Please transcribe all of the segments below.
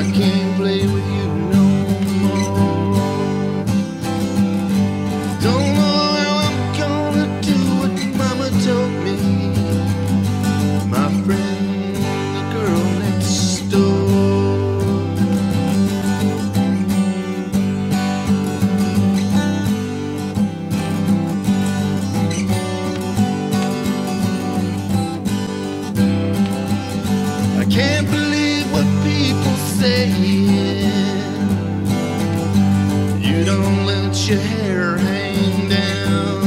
can't play with you no more. Don't know how I'm gonna do what Mama told me. My friend, the girl next door. I can't believe what people say. You don't let your hair hang down.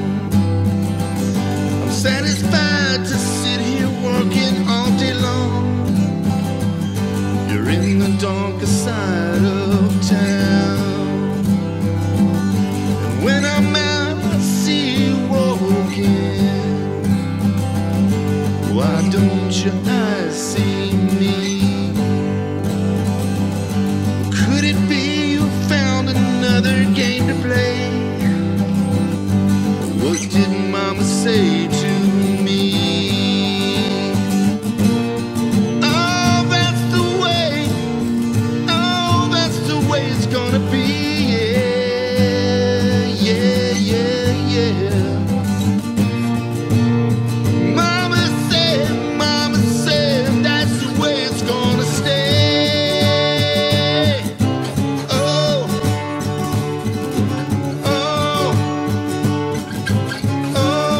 I'm satisfied to sit here working all day long. You're in the darker side of town. And when I'm out, I see you walking. Why don't your eyes see me? Could it be you found another game to play? What did Mama say to me? Oh, that's the way. Oh, that's the way it's gonna be. Yeah, yeah, yeah, yeah. Mama said that's the way it's gonna stay. Oh, oh, oh.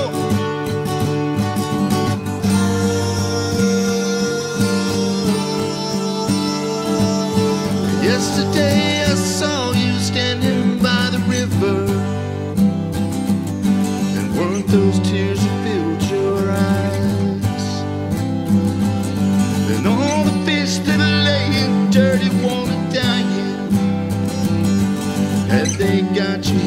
Yesterday I saw you standing by the river. And weren't those tears that filled your eyes? And all the fish that are laying dirty wanna dying, had they got you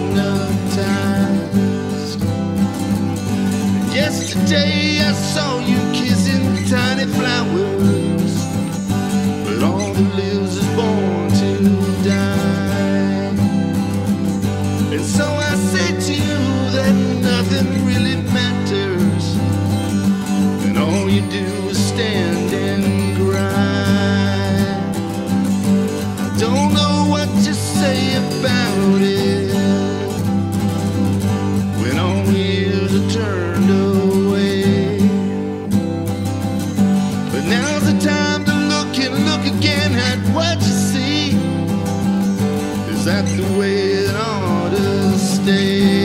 hypnotized? Yesterday I saw you kissing tiny flowers, but all that lives is born to die. And so I say to you that nothing really matters, and all you do is stand and cry. I don't know what to say about it when all ears are turned away. But now's the time to look and look again at what you see. Is that the way it ought to stay?